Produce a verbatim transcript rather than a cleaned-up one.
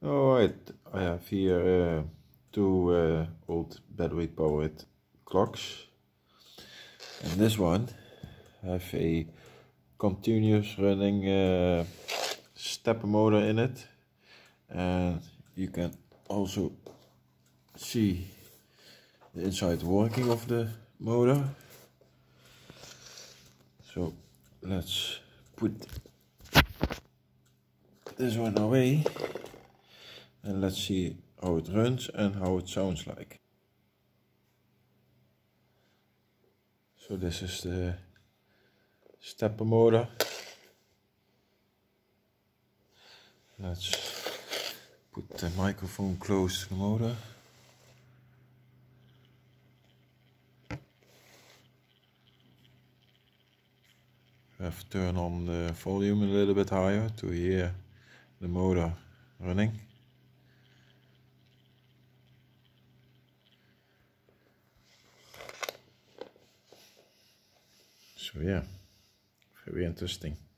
Alright, I have here uh, two uh, old battery powered clocks, and this one have a continuous running uh, stepper motor in it, and you can also see the inside working of the motor. So let's put this one away and let's see how it runs and how it sounds like. So this is the stepper motor. Let's put the microphone close to the motor. We have to turn on the volume a little bit higher to hear the motor running. So yeah, very interesting.